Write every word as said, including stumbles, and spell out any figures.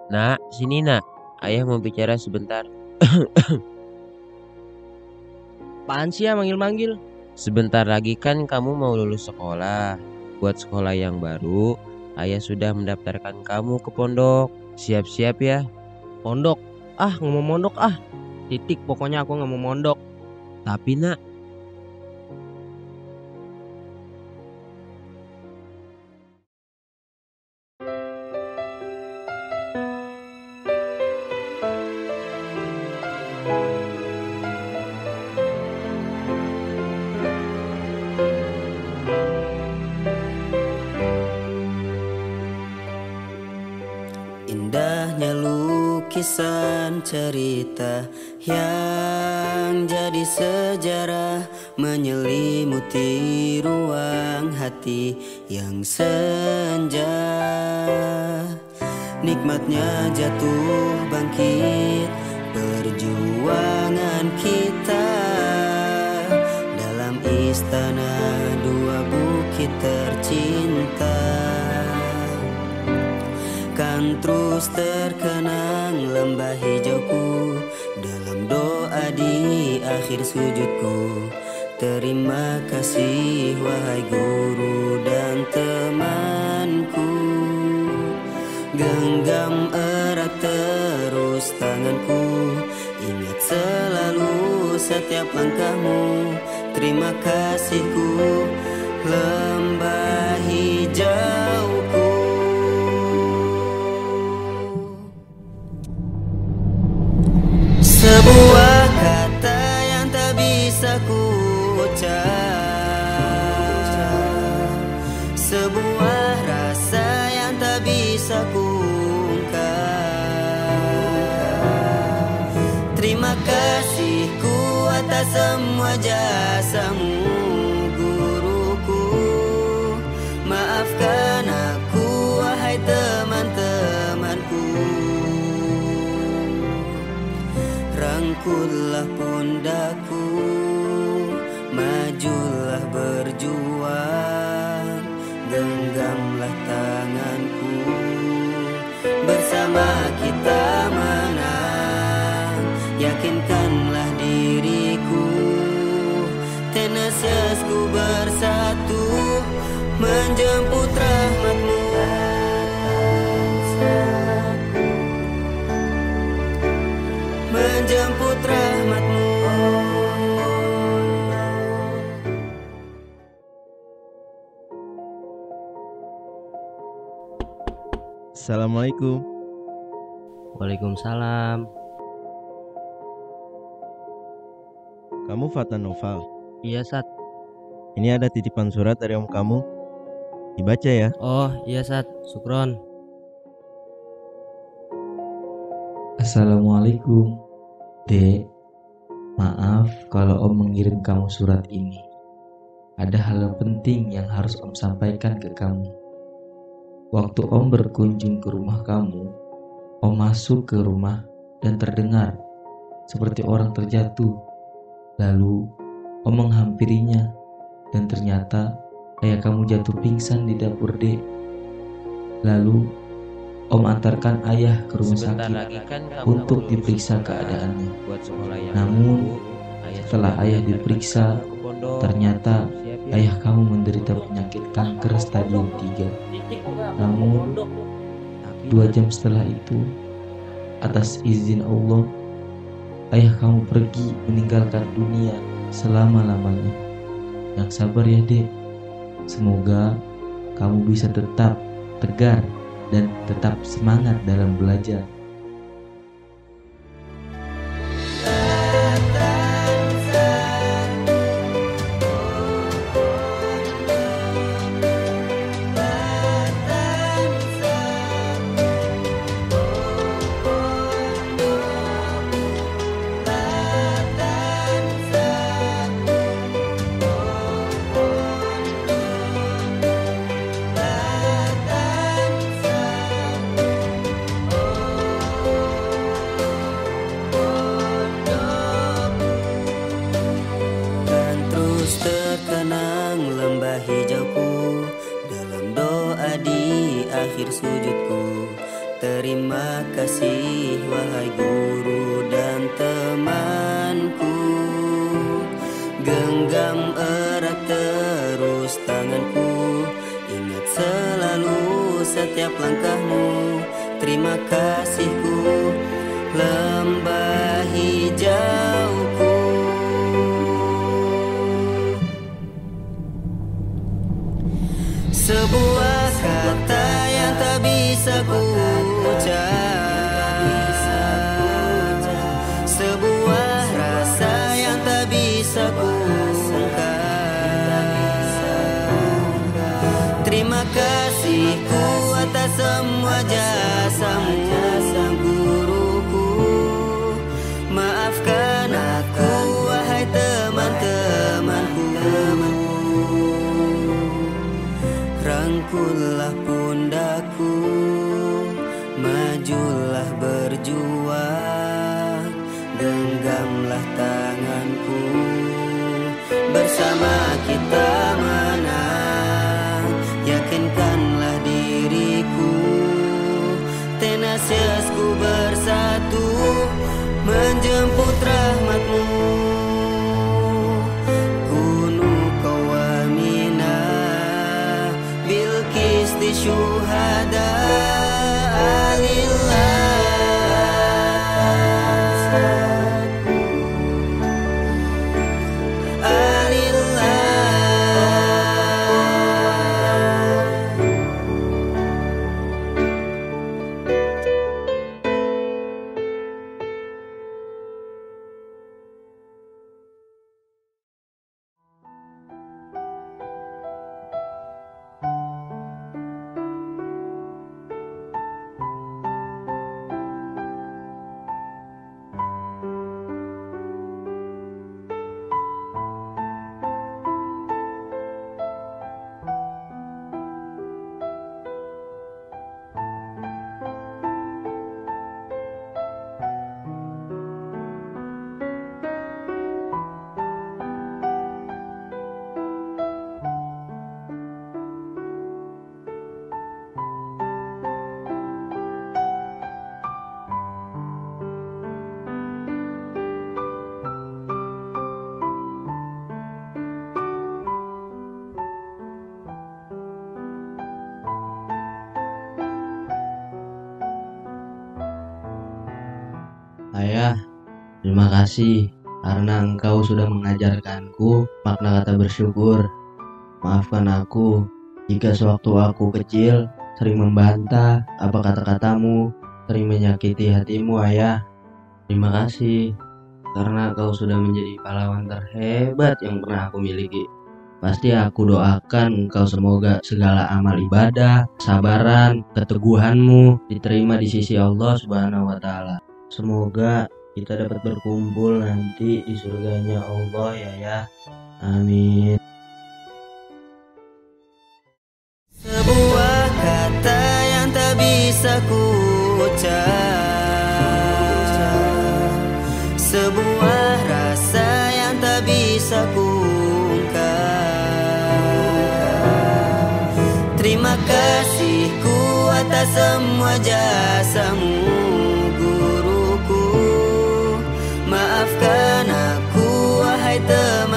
Nak, sini nak. Ayah mau bicara sebentar. Apaan sih ya manggil-manggil? Sebentar lagi kan kamu mau lulus sekolah. Buat sekolah yang baru, ayah sudah mendaftarkan kamu ke pondok. Siap-siap ya. Mondok? Ah, nggak mau mondok ah. Titik, pokoknya aku nggak mau mondok. Tapi nak, Indahnya lukisan cerita yang jadi sejarah menyelimuti ruang hati yang senja. Nikmatnya jatuh bangkit perjuangan kita dalam istana dua bukit tercinta. Kan terus terkenang lembah hijauku dalam doa di akhir sujudku. Terima kasih wahai guru dan temanku. Genggam erat terus tanganku, ingat selalu setiap langkahmu. Terima kasihku lembah hijauku. Sebuah kata yang tak bisa ku ucap, sebuah rasa yang tak bisa ku ungkap. Terima kasihku atas semua jasamu guruku. Maafkan aku wahai teman-temanku. Rangkullah pundakku, majulah berjuang. Genggamlah tanganku, bersama kita menang. Yakinkanlah diriku, tenasiasku bersatu menjemput rahmatmu. Menjemput rahmatmu. Assalamualaikum. Waalaikumsalam. Kamu Fatan Noval. Iya, Sat. Ini ada titipan surat dari om kamu. Dibaca ya. Oh, iya, Sat. Sukron. Assalamualaikum, Dek. Maaf kalau Om mengirim kamu surat ini. Ada hal penting yang harus Om sampaikan ke kamu. Waktu Om berkunjung ke rumah kamu, Om masuk ke rumah dan terdengar seperti orang terjatuh. Lalu Om menghampirinya dan ternyata ayah kamu jatuh pingsan di dapur, Dek. Lalu Om antarkan ayah ke rumah sebentar sakit lagi kan kamu untuk mau lulus diperiksa sekolah. keadaannya. Buat sekolah yang Namun, baru, ayah setelah sudah ayah mendaftarkan diperiksa, kamu ke pondok. ternyata Siap ya. ayah kamu menderita penyakit kanker stadium tiga. Namun, Tapi dua jam setelah itu, atas izin Allah, ayah kamu pergi meninggalkan dunia selama-lamanya. Yang sabar ya, Dek. Semoga kamu bisa tetap tegar dan tetap semangat dalam belajar. Hijauku dalam doa di akhir sujudku. Terima kasih wahai guru dan temanku. Genggam erat terus tanganku, ingat selalu setiap langkahmu. Terima kasihku, lembah hijauku. Sebuah kata yang tak bisa ku ucap, sebuah rasa yang tak bisa ku ungkap. Terima kasihku atas semua jasamu, guruku. Maafkan aku wahai teman-temanku. Rangkullah pundakku, majulah berjuang. Genggamlah tanganku, bersama kita menang. Yakinkanlah diriku, tenasiasku bersatu menjemput rahmatmu. Kunu qawamina bilqis di syuhada alillah. Ayah, terima kasih karena engkau sudah mengajarkanku makna kata bersyukur. Maafkan aku jika sewaktu aku kecil sering membantah apa kata-katamu, sering menyakiti hatimu, Ayah. Terima kasih karena kau sudah menjadi pahlawan terhebat yang pernah aku miliki. Pasti aku doakan engkau semoga segala amal ibadah, kesabaran, keteguhanmu diterima di sisi Allah Subhanahu wa Ta'ala. Semoga kita dapat berkumpul nanti di surganya Allah ya ya. Amin. Sebuah kata yang tak bisa ku ucap, sebuah rasa yang tak bisa ku ungkap. Terima kasihku atas semua jasamu, guruku. Maafkan aku wahai teman